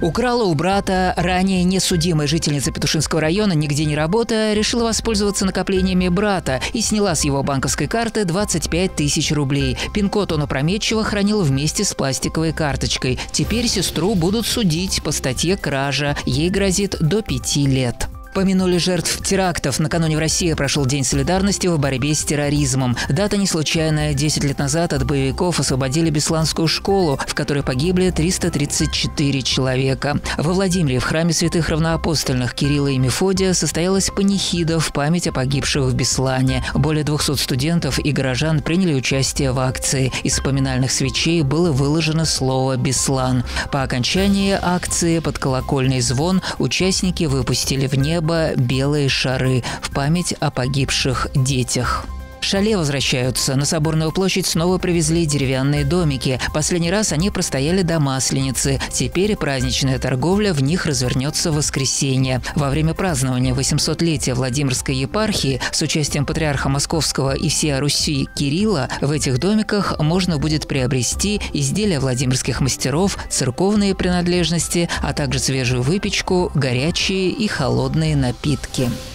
Украла у брата. Ранее несудимая жительница Петушинского района, нигде не работая, решила воспользоваться накоплениями брата и сняла с его банковской карты 25 тысяч рублей. Пин-код он опрометчиво хранил вместе с пластиковой карточкой. Теперь сестру будут судить по статье «Кража». Ей грозит до 5 лет. Помянули жертв терактов. Накануне в России прошел День солидарности в борьбе с терроризмом. Дата не случайная. 10 лет назад от боевиков освободили Бесланскую школу, в которой погибли 334 человека. Во Владимире в храме святых равноапостольных Кирилла и Мефодия состоялась панихида в память о погибших в Беслане. Более 200 студентов и горожан приняли участие в акции. Из поминальных свечей было выложено слово «Беслан». По окончании акции под колокольный звон участники выпустили в небо белые шары в память о погибших детях. Шале возвращаются. На Соборную площадь снова привезли деревянные домики. Последний раз они простояли до Масленицы. Теперь праздничная торговля в них развернется в воскресенье. Во время празднования 800-летия Владимирской епархии с участием патриарха Московского и всей Руси Кирилла в этих домиках можно будет приобрести изделия владимирских мастеров, церковные принадлежности, а также свежую выпечку, горячие и холодные напитки.